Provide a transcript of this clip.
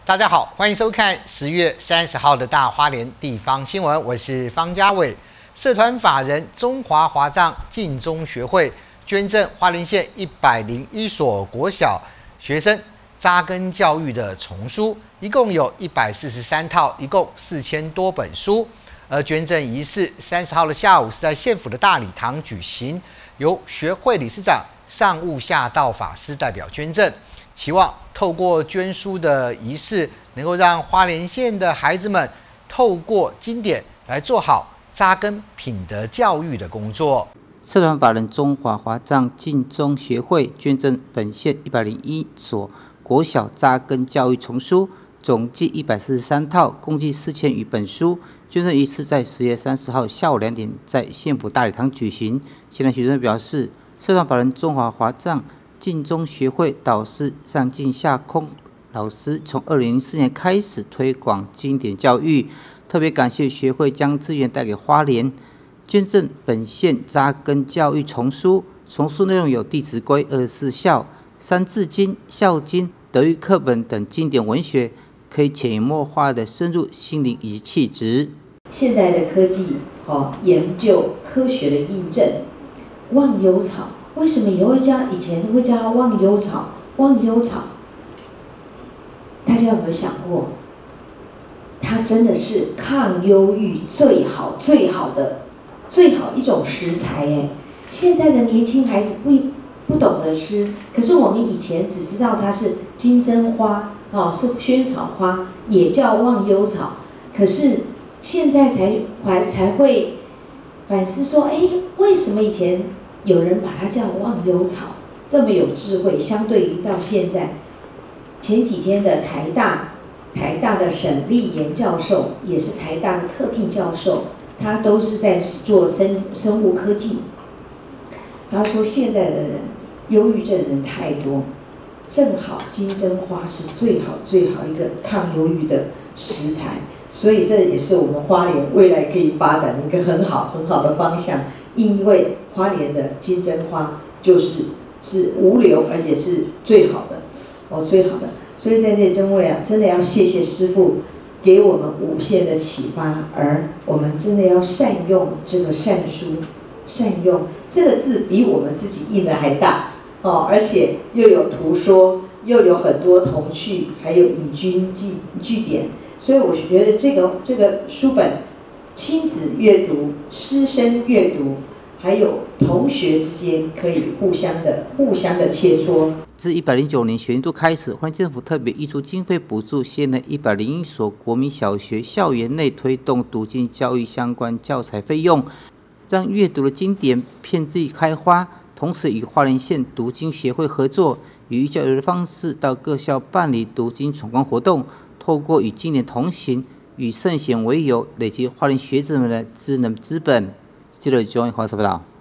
大家好，欢迎收看10月30号的大花莲地方新闻，我是方家伟。社团法人中华华藏敬中学会捐赠花莲县101所国小学生扎根教育的丛书，一共有143套，一共4000多本书。而捐赠仪式30号的下午是在县府的大礼堂举行，由学会理事长上悟下道法师代表捐赠，期望透过捐书的仪式，能够让花莲县的孩子们透过经典来做好扎根品德教育的工作。 社团法人中华华藏敬中学会捐赠本县101所国小扎根教育丛书，总计143套，共计4000余本书。捐赠仪式在10月30号下午2点在县府大礼堂举行。现场学生表示，社团法人中华华藏敬中学会导师上进下空老师从2004年开始推广经典教育，特别感谢学会将资源带给花莲，捐赠本县扎根教育丛书。丛书内容有《弟子规》、24孝、三字经、孝经、德育课本等经典文学，可以潜移默化地深入心灵以及气质。 现在的科技研究科学的印证，忘忧草为什么以前会叫它忘忧草？忘忧草，大家有没有想过，它真的是抗忧郁最好一种食材耶！现在的年轻孩子不懂得吃，可是我们以前只知道它是金针花是萱草花，也叫忘忧草。可是现在才会反思说，为什么以前有人把它叫忘忧草，这么有智慧？相对于到现在，前几天的台大的沈立言教授，也是台大的特聘教授，他都是在做生物科技。他说现在的人忧郁症的人太多，正好金针花是最好一个抗忧郁的食材，所以这也是我们花莲未来可以发展的一个很好的方向。因为花莲的金针花是无瘤，而且是最好的。所以在这里真的要谢谢师父给我们无限的启发，而我们真的要善用这个善书，善用这个字比我们自己印的还大而且又有图说，又有很多童趣，还有引经据典，所以我觉得这个书本，亲子阅读、师生阅读，还有同学之间可以互相的切磋。 自109年学年度开始，花莲政府特别挹注经费补助县内101所国民小学校园内推动读经教育相关教材费用，让阅读的经典遍地开花。同时与花莲县读经协会合作，以寓教于乐的方式到各校办理读经闯关活动，透过与经典同行、与圣贤为友，累积花莲学子们的知能资本。记者John 华社报道。